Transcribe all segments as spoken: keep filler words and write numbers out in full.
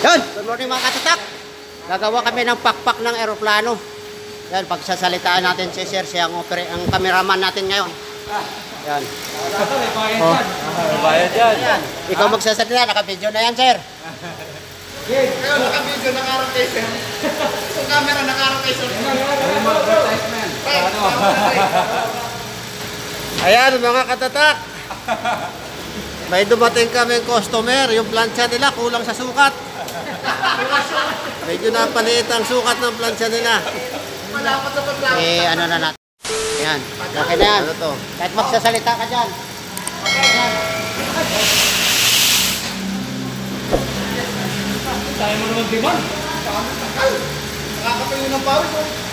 Yun, good morning mga katatak. Gagawa kami ng pakpak ng eroplano. Yan, pagsasalitaan natin si Sir, siya ang, ang cameraman natin ngayon. Yan. Oh. Bayad yan. Yan. Ikaw magsasalita, naka-video na yan, Sir. Ikaw naka-video, naka-arang kay Sir. Yung camera naka-arang kay Sir. Ayan mga katatak. May dumating kaming customer, yung plancha nila kulang sa sukat. Medyo napaliit ang sukat ng plancha nila. Malapot sa paglapat. Eh, ano na natin. Ayan, okay na yan. Ano to? Kahit magsasalita ka dyan. Okay, yan. Tayo mo naman diman. Nakakatayo ng pawis.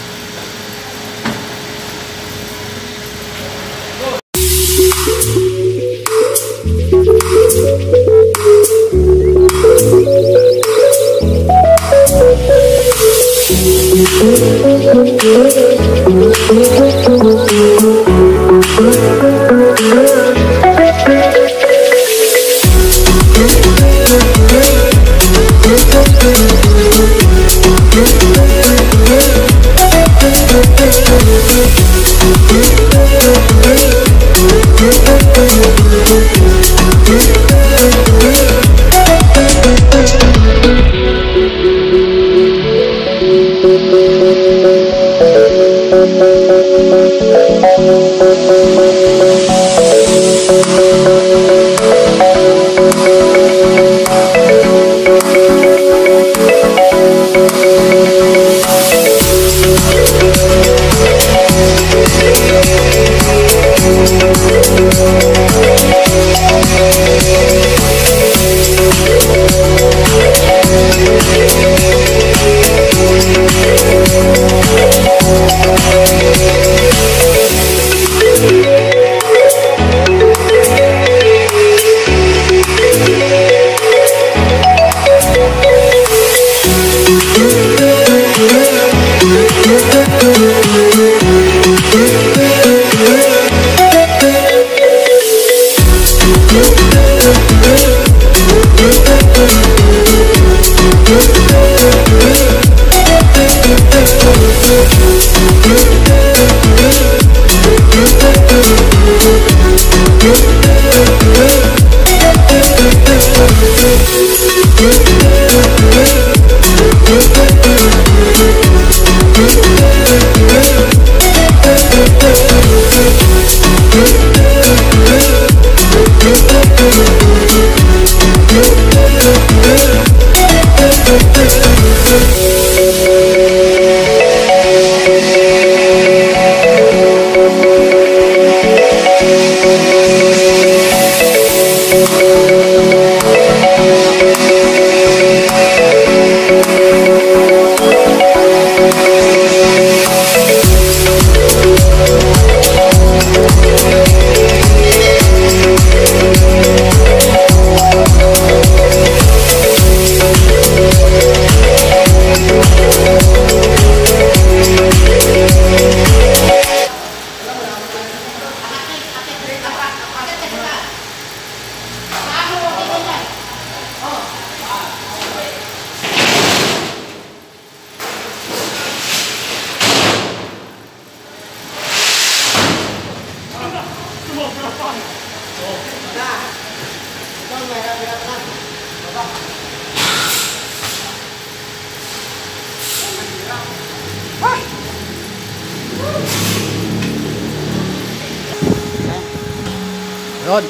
Yun.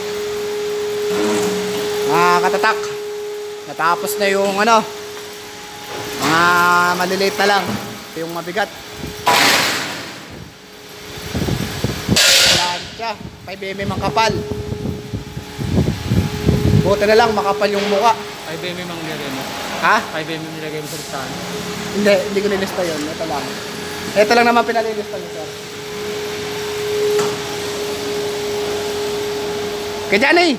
Mga katatak, natapos na yung ano, mga maliliit na lang. Ito yung mabigat. Plancha, five millimeter ang kapal. Buti na lang makapal yung muka. five millimeter ang nilagay mo? Ha? five millimeter nilagay mo sa listahan? Hindi, hindi ko nilista yun. Ito lang. Ito lang naman pinalilista niyo, sir. Kaya dyan eh!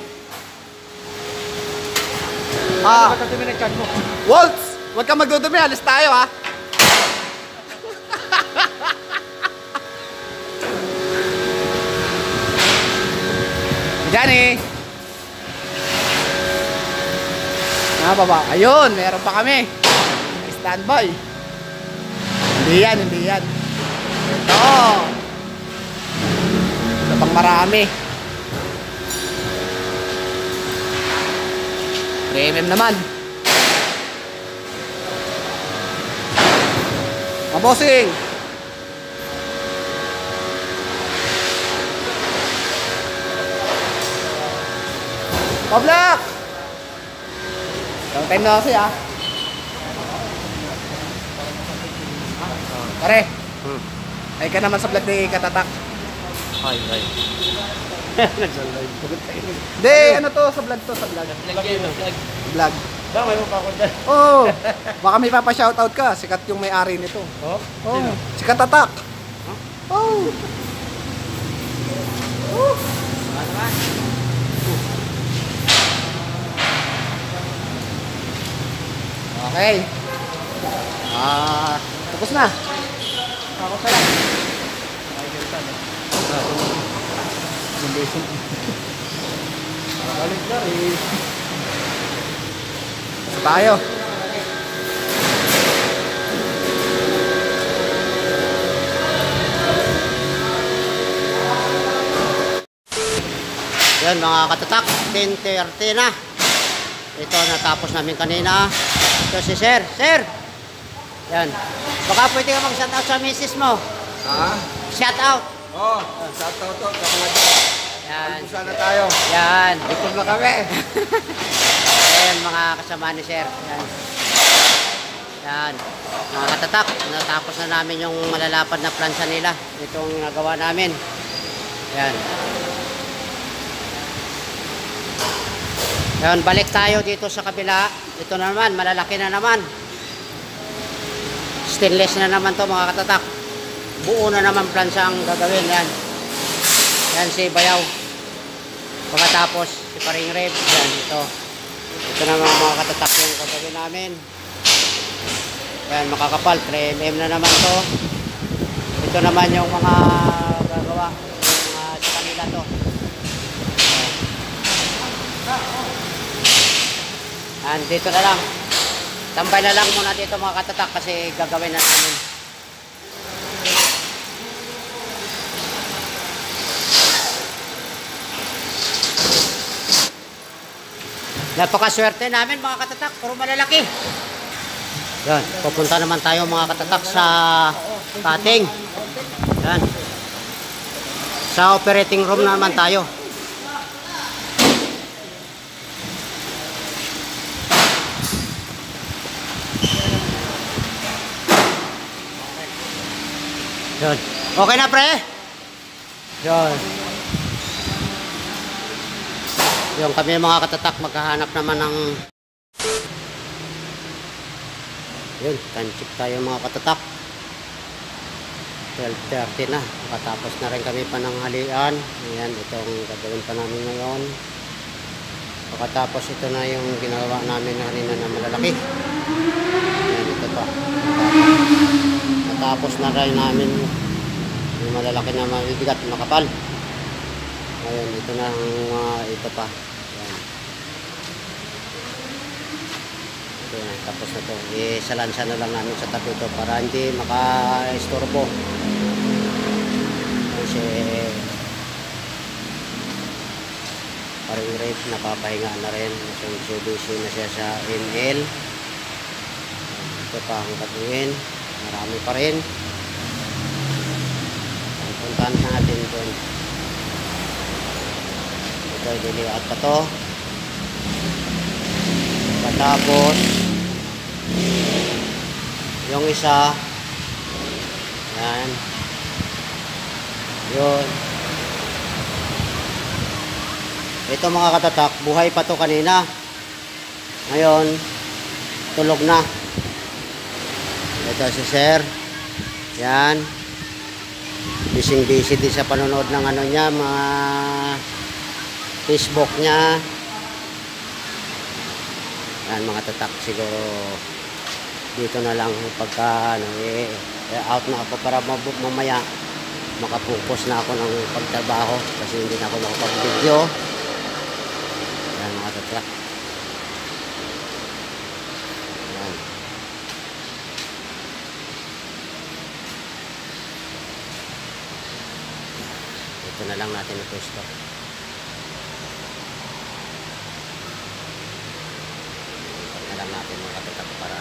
Ah, Ba't dumi nag-charge mo? Waltz! Huwag kang magdudumi, alis tayo ha! Kaya dyan eh! Ah, baba. Ayun, meron pa kami. Standby. Hindi yan, hindi yan. Ito. Ito pang marami. three mm naman. Mabosing. Pablak! Long time na kasi ah. Pare, Hmm. ay ka naman sa vlog ni Katatak. Ay, ay. Nagsalay. Hindi, ano to sa vlog to, sa vlog. Vlog yun, vlog. Vlog. Ba, may mo pa ako dyan. Oh, baka may papa-shoutout ka. Sikat yung may-ari nito. Oh? Oh, si Katatak. Oh. Oh. Okay. Ah, tapos na. Tapos na lang. Balik na eh. Tapos tayo. Yan mga katatak, ten thirty na. Ito natapos namin kanina. Ito si Sir. Sir! Yan. Baka pwede ka mag-shoutout sa misis mo. Ha? Shoutout. Oh, shoutout to. Kakalad. Yan. Sana tayo. Yan. Ikot na kami. Ayan mga kasama ni Sir. Yan. Yan. Mga katatak, natapos na namin yung malalapad na plansa nila. Itong nagawa namin. Yan. Yan, balik tayo dito sa kabila. Ito na naman, malalaki na naman. Stainless na naman to mga katatak. Buo na naman plansa ang gagawin. Yan. Yan si Bayaw. Pagkatapos si Paring Reb. Yan, ito. Ito naman mga katatak yung gagawin namin. Yan, makakapal. three mm na naman to. Ito naman yung mga gagawa. Yung mga sa kanila to. Yan, dito na lang. Tambay na lang muna dito mga katatak kasi gagawin na namin. Napakaswerte namin mga katatak, puro malalaki. Yan, pupunta naman tayo mga katatak sa cutting. Yan. Sa operating room naman tayo. Yan. Okay na pre? Yan. Yung kami mga katatak maghahanap naman ng yun, time check tayo mga katatak. twelve thirty na. Makatapos na rin kami pananghalian. Ayan, itong gagawin pa namin ngayon. Pagkatapos ito na yung ginawa namin kanina na malalaki. Ayan, ito pa. Natapos na rin namin yung malalaki na mabibigat, makapal. Ayun, ito na ang uh, ito pa. Ayan. Ito na, tapos na ito. Isalansa na lang namin sa tabi ito para hindi maka-istorbo. Kasi parang rate, napapahinga na rin. So, busy na siya sa M L. Ito pa ang gagawin. Marami pa rin. Puntahan natin doon. Ito, dilihat pa to. Patapos yung isa yan yun ito mga katatak, buhay pa to kanina, ngayon tulog na. Ito si Sir, yan, busy busy din sa panonood ng ano niya, mga Facebook niya. Yan mga tatak, siguro dito na lang pagka ano, eh, out na ako para mamaya makapokus na ako ng pagtrabaho kasi hindi na ako nakapag-video. Yan mga tatak. dito na lang natin ipwesto. Ito na lang natin mga katatak para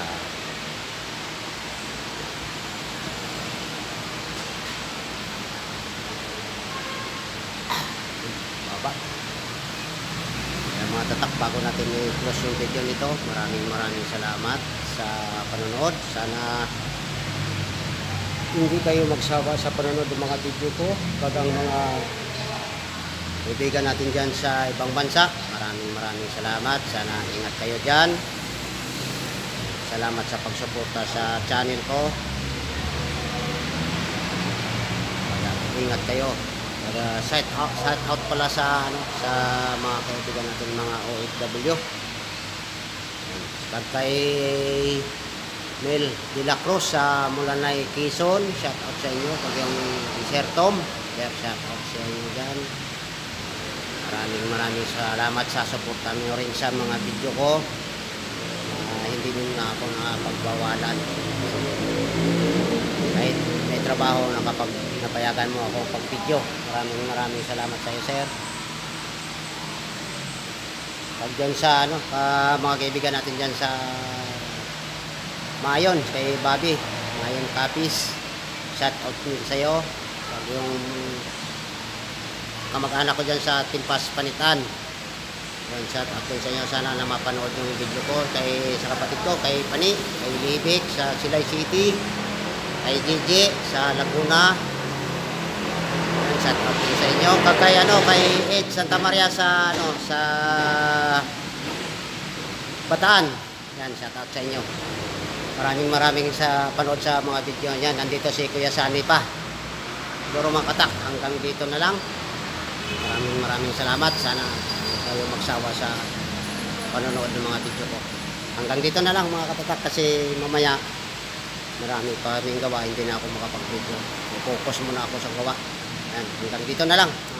baba. Kaya mga tatak, bago natin i-close yung video nito, maraming maraming salamat sa panonood. Sana hindi kayo magsawa sa panonood ng mga video ko. Bagang mga kaibigan natin dyan sa ibang bansa, maraming maraming salamat. Sana ingat kayo dyan. Salamat sa pagsuporta sa channel ko. Ingat kayo. Para shout out, shout out pala sa ano, sa mga kaibigan natin mga O F W. Pag kay Mel De La Cruz sa Mulanay, Quezon, shout out sa inyo. Pag yung Sir Tom, Sir, shout out sa inyo dyan. Maraming maraming salamat sa suporta nyo rin sa mga video ko. Uh, hindi nyo na ako nakapagbawalan. Kahit may trabaho, nakapag napayagan mo ako pag video. Maraming maraming salamat sa iyo, sir. Pag dyan sa ano, uh, mga kaibigan natin dyan sa Mayon, kay Bobby Mayon Capis, shout out sa iyo. Pag yung kamag-anak ko dyan sa Timpas Panitan, yun, shout out sa inyo. Sana na mapanood yung video ko. Kay sa kapatid ko, kay Pani, kay Libik sa Silay City, kay Gigi sa Laguna. Yan, shout out sa inyo. Kay ano, kay Ed Santa Maria sa ano, sa Bataan. Yan, shout out sa inyo. Maraming maraming sa panood sa mga video niyan. Nandito si Kuya Sani pa. Siguro mga katak, hanggang dito na lang. Maraming maraming salamat. Sana kayo magsawa sa panonood ng mga video ko. Hanggang dito na lang mga katatak, kasi mamaya marami pa kaming gawa, hindi na ako makapag-video. Focus muna ako sa gawa. Ayan, hanggang dito na lang.